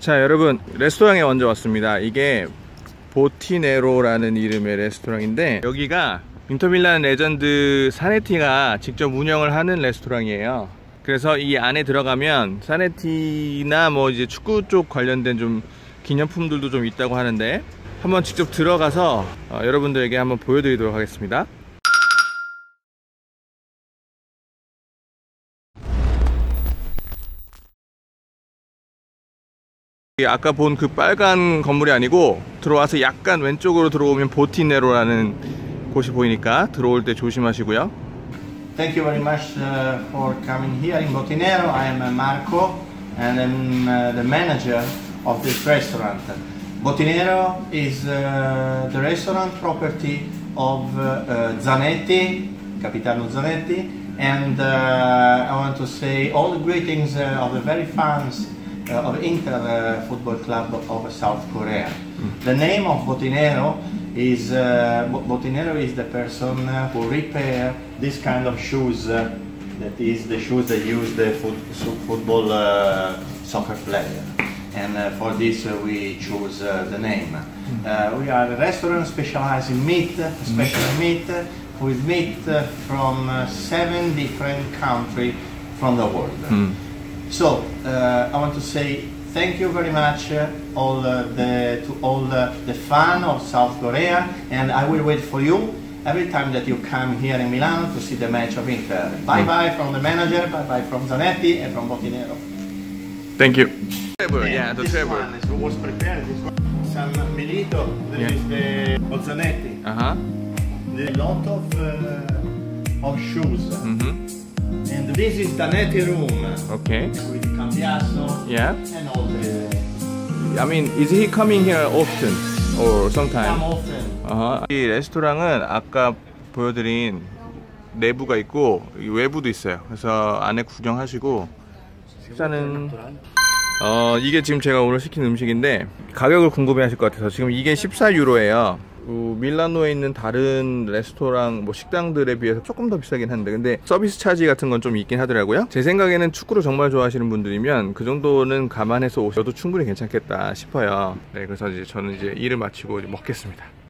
자, 여러분, 레스토랑에 먼저 왔습니다. 이게 보티네로라는 이름의 레스토랑인데, 여기가 인터밀란 레전드 사네티가 직접 운영을 하는 레스토랑이에요. 그래서 이 안에 들어가면 사네티나 뭐 이제 축구 쪽 관련된 좀 기념품들도 좀 있다고 하는데, 한번 직접 들어가서 여러분들에게 한번 보여드리도록 하겠습니다. 아까 본 그 빨간 건물이 아니고, 들어와서 약간 왼쪽으로 들어오면 보티네로라는 곳이 보이니까 들어올 때 조심하시고요. Thank you very much for coming here in Botinero. I am Marco and I'm the manager of this restaurant. Botinero is the restaurant property of Zanetti, Capitano Zanetti, and I want to say all the greetings of the very fans of Inter Football Club of South Korea. The name of Botinero is the person who repair this kind of shoes. That is the shoes that use the football soccer player. And for this we choose the name. We are a restaurant specialized in meat, especially meat, with meat from 7 different countries from the world. So I want to say thank you very much to all the fans of South Korea, and I will wait for you every time that you come here in Milano to see the match of Inter. Bye bye from the manager, bye bye from Zanetti and from Botinero. Thank you. Yeah, the table. One is was prepared. This one, San Milito. There is the Zanetti. There is a lot of shoes. And this is Zanetti room. Okay. With Cambiasso. Yeah. And all the. I mean, is he coming here often or sometime? Come often. 이 레스토랑은 아까 보여드린 내부가 있고 외부도 있어요. 그래서 안에 구경하시고 식사는 이게 지금 제가 오늘 시킨 음식인데 가격을 궁금해하실 것 같아서 지금 이게 14유로예요. 밀라노에 있는 다른 레스토랑 뭐 식당들에 비해서 조금 더 비싸긴 한데, 근데 서비스 차지 같은 건 좀 있긴 하더라고요. 제 생각에는 축구를 정말 좋아하시는 분들이면 그 정도는 감안해서 오셔도 충분히 괜찮겠다 싶어요. 네, 그래서 이제 저는 이제 일을 마치고 먹겠습니다.